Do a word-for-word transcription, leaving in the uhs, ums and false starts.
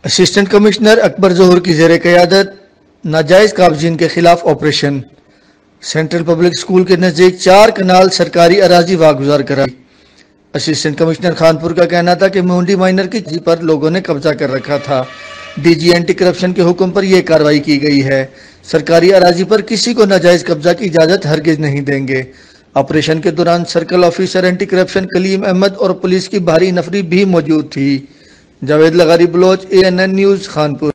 Assistant commissioner Akbar ज़हूर की ज़ेर क़यादत नाजायज़ काबजीन के खिलाफ ऑपरेशन। सेंट्रल पब्लिक स्कूल के नज़दीक चार कनाल सरकारी अराजी वागुजार कराई। असिस्टेंट कमिश्नर खानपुर का कहना था कि मुंडी माइनर की जी पर लोगों ने कब्जा कर रखा था। डीजी एंटी करप्शन के हुक्म पर यह कार्रवाई की गई है। सरकारी अराजी पर किसी को नाजायज़ कब्जा की इजाज़त हरगिज नहीं देंगे। ऑपरेशन के दौरान circle officer anti corruption Kalim Ahmad और पुलिस की भारी नफरी भी मौजूद थी। जावेद लगारी Baloch, A N N news, Khanpur.